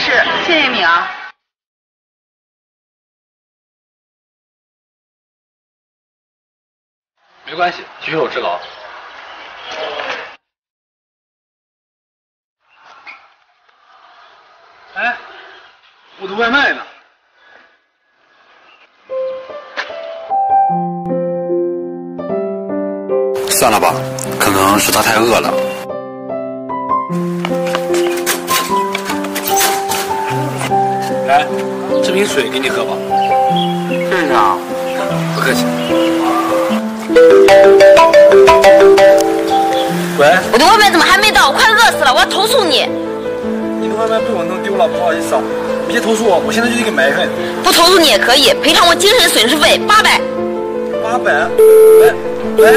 事，谢谢你啊。 没关系，举手之劳。哎，我的外卖呢？算了吧，可能是他太饿了。来，这瓶水给你喝吧。 谢谢啊。 不客气。喂， 我的外卖怎么还没到？我快饿死了，我要投诉你！ 你的外卖被我弄丢了，不好意思啊。别投诉我，我现在就去给埋怨。 不投诉你也可以，赔偿我精神损失费800。 800？喂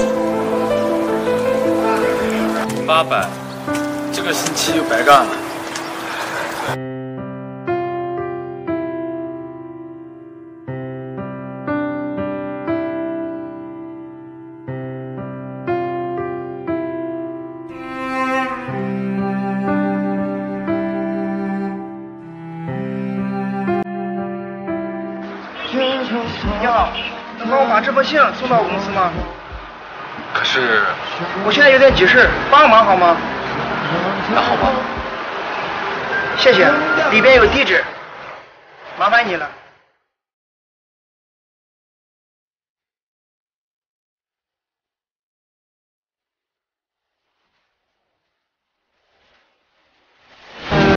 ，800，这个星期又白干了。 你好，能帮我把这封信送到我公司吗？ 可是， 我现在有点急事，帮个忙好吗？ 那好吧。 谢谢，里边有地址，麻烦你了。